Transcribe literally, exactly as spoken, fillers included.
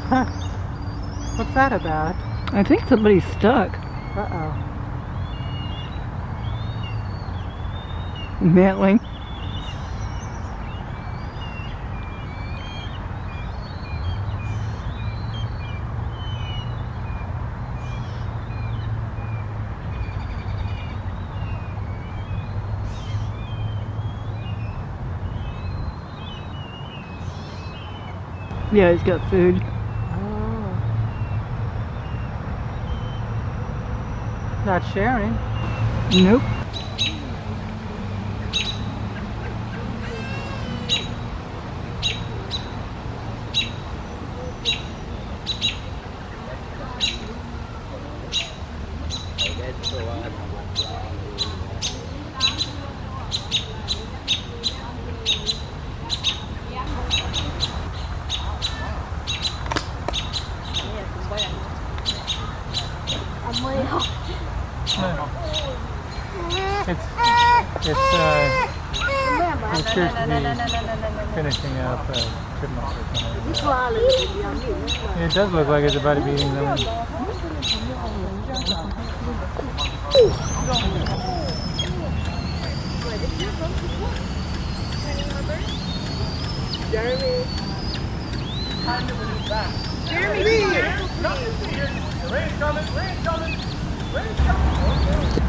What's that about? I think somebody's stuck. Uh-oh. Mantling. Yeah, he's got food. Oh. Not sharing. Nope. It's, it's, uh, it appears to be finishing up a chipmunk or something. Yeah, it does look like it's about to be eating them. Jeremy. Jeremy, Jeremy. Rain's coming, rain's coming, rain's coming.